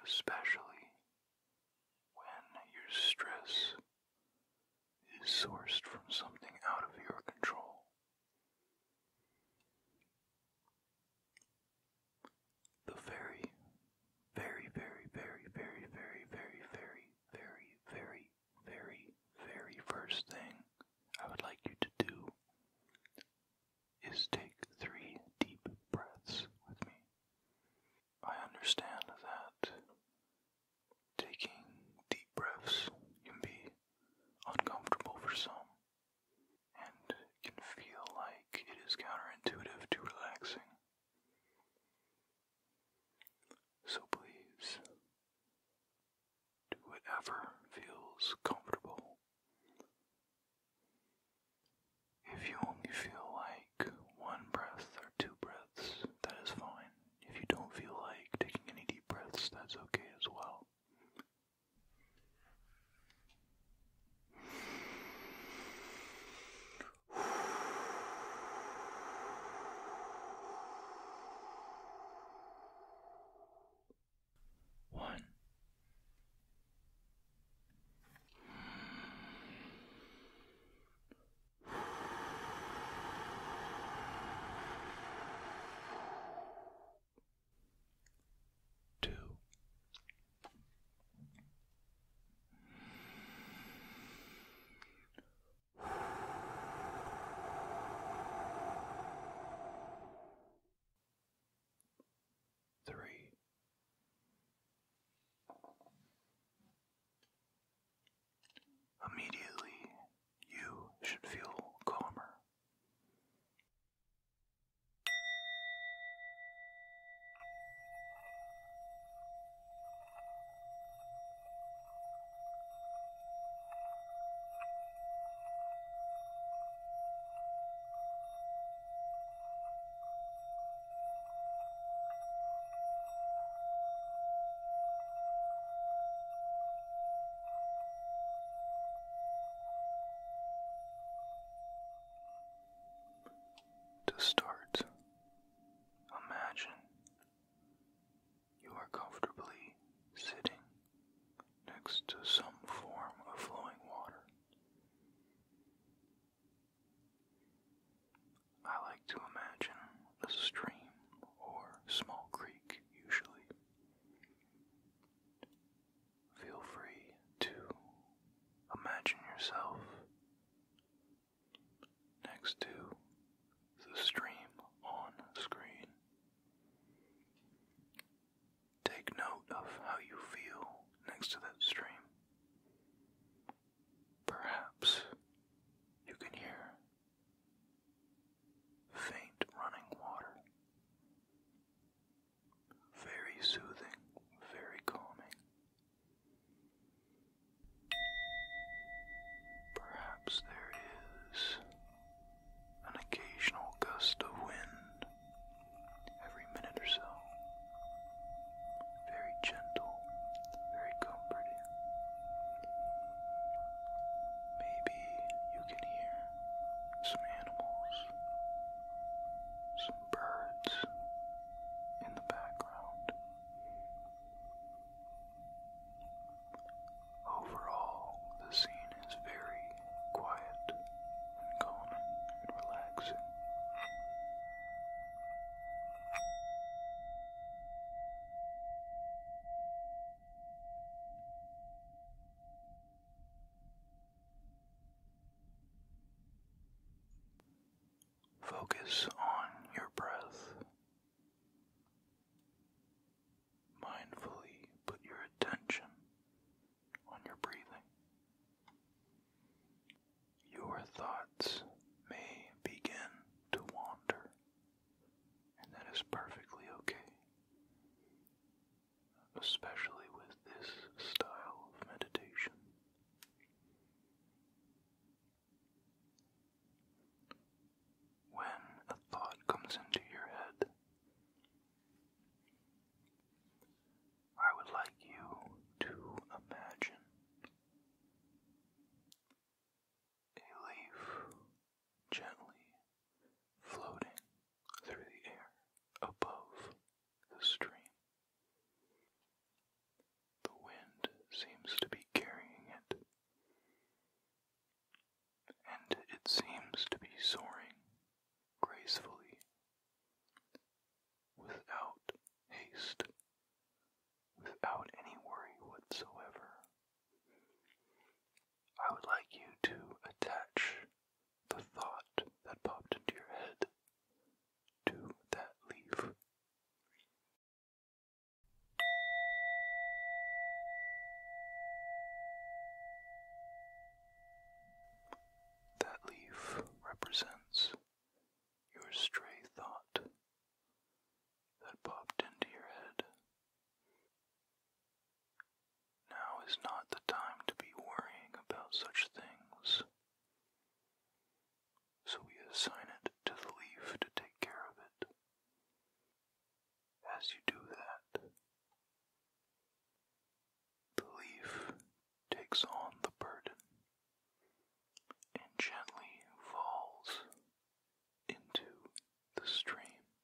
especially when your stress is sourced from something out of your control. The very, very, very, very, very, very, very, very, very, very, very, very first thing I would like you to do is take 3 deep breaths with me. I understand that taking deep breaths can be uncomfortable for some, and can feel like it is counterintuitive to relaxing. So please, do whatever feels comfortable. If you only feel like 1 breath or 2 breaths, that is fine. If you don't feel like taking any deep breaths, that's okay as well. One. 2. 3. Immediately, you should feel calmer. To start, imagine you are comfortably sitting next to some form of flowing water. I like to imagine a stream or small creek usually. Feel free to imagine yourself next to the stream on screen. Take note of how you feel next to that stream. Perhaps you can hear faint running water. Very soothing, very calming. Perhaps there is an occasional gust of wind every minute or so. Very gentle, very comforting. Maybe you can hear some animals, some birds in the background. Overall, the scene is very quiet and calming and relaxing. Focus on your breath. Mindfully put your attention on your breathing. Your thoughts may begin to wander, and that is perfectly okay, especially with this style of meditation. When a thought comes into your head, I would like you to imagine a leaf gently floating through the air above the stream. represents your stray thought that popped into your head. Now is not the time to be worrying about such things, so we assign it to the leaf to take care of it. As you do that, the leaf takes on the burden and gently falls into the stream.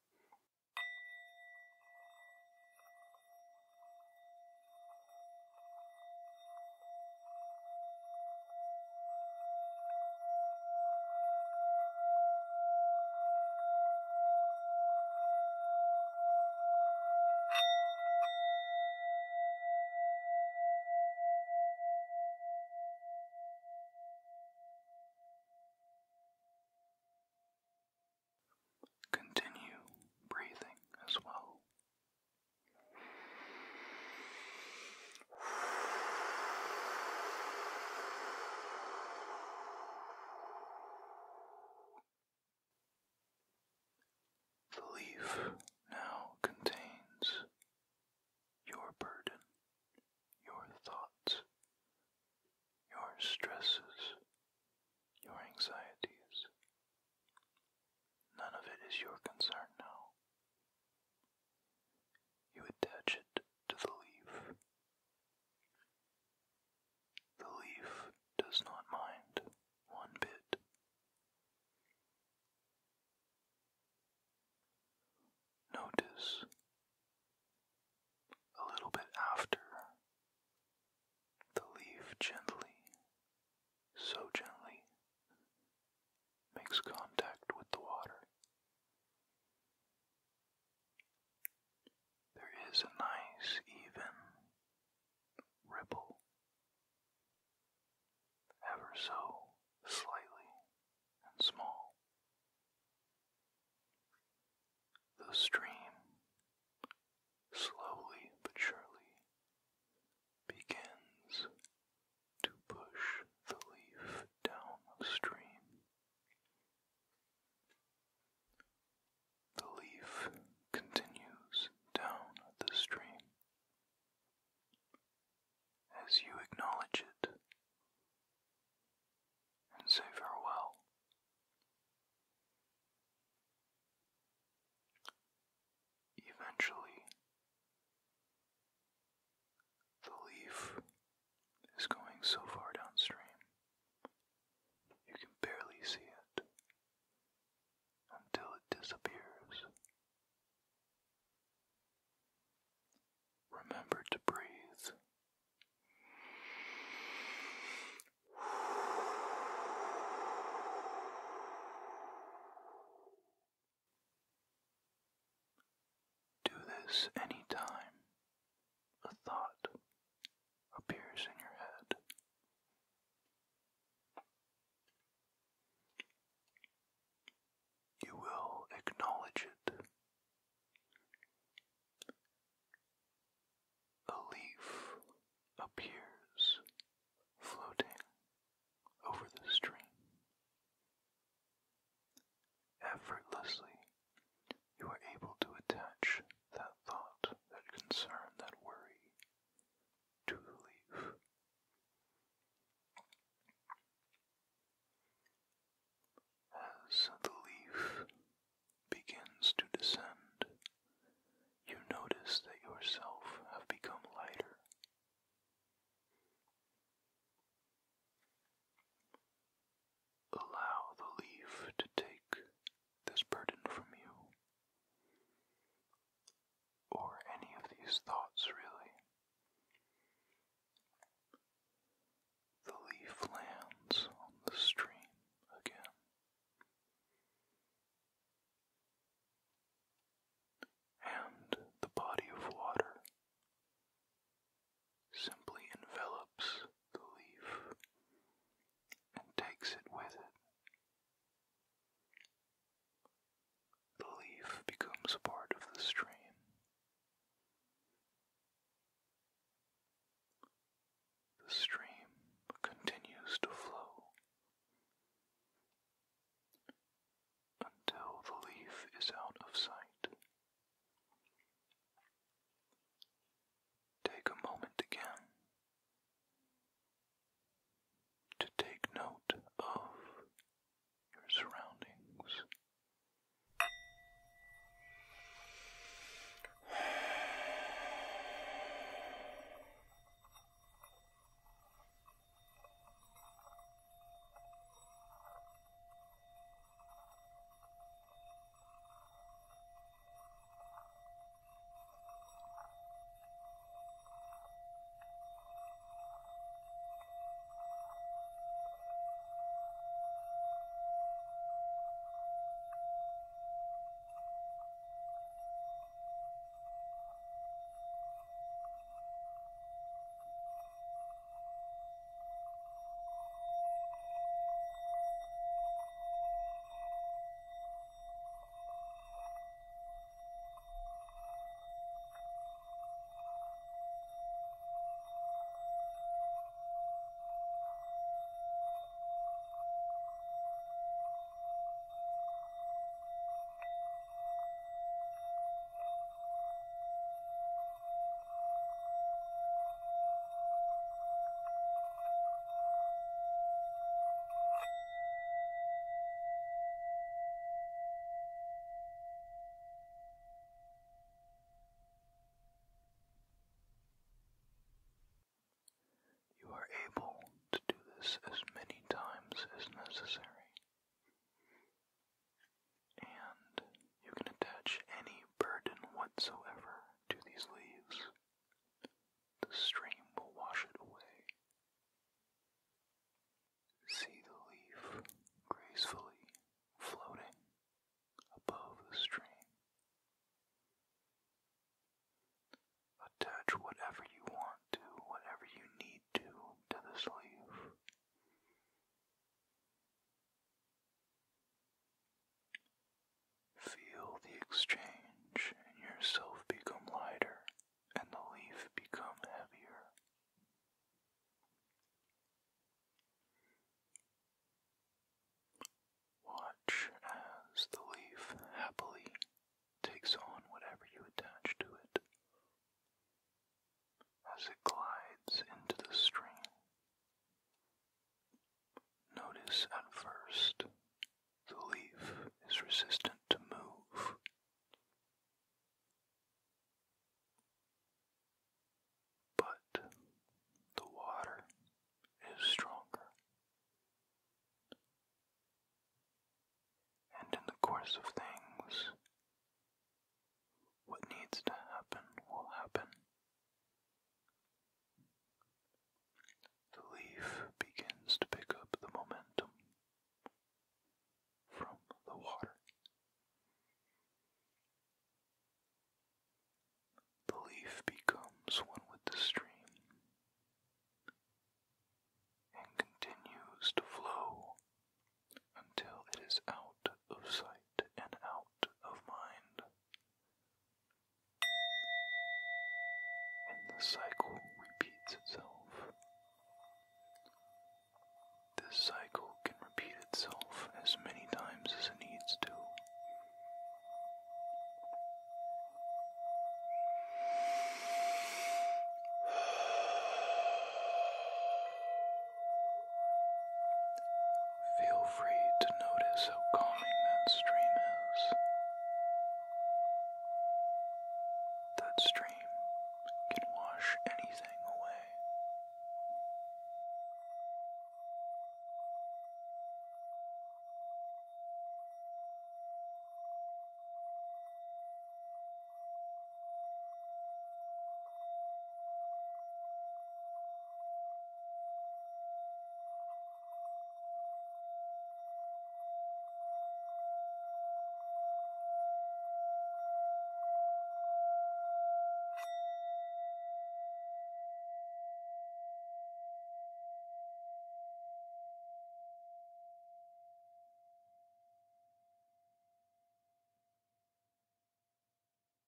Continue breathing as well. The leaf now contains your burden, your thoughts, your stresses, your anxieties. None of it is your concern now. You attach it to the leaf. The leaf does not mind one bit. Notice a little bit after the leaf gently, so gently, makes contact with the water. There is a nice, even ripple, ever so slightly and small. The stream, slowly but surely, begins to push the leaf downstream. The leaf continues down the stream. As you acknowledge it and say farewell, eventually the leaf is going so far downstream you can barely see it until it disappears. Remember to breathe. Do this anytime a thought appears in your head. You will acknowledge it. A leaf appears floating over the stream. Effortlessly, you are able to attach that thought, that concern, that worry to the leaf. As the leaf begins to descend, you notice that yourself have become lighter. Allow the leaf to take this burden from you, or any of these thoughts really. The leaf lands on the stream again. And the body of water simply envelops the leaf and takes it with it. The leaf becomes a part of the stream. The stream continues to flow. necessary. And you can attach any burden whatsoever to these leaves. The stream will wash it away. See the leaf gracefully floating above the stream. Attach whatever you want to, whatever you need to this leaf. Feel the exchange and yourself become lighter and the leaf become heavier. Watch as the leaf happily takes on whatever you attach to it as it glides into the stream. Notice at first the leaf is resistant to move, but the water is stronger. And in the course of things, what needs to happen will happen. The leaf begins to pick up the momentum from the water. The leaf becomes one with the stream and continues to flow until it is out of sight and out of mind. And the cycle repeats itself. This cycle can repeat itself as many times as it needs to. Feel free to notice how calming that stream is. That stream can wash anything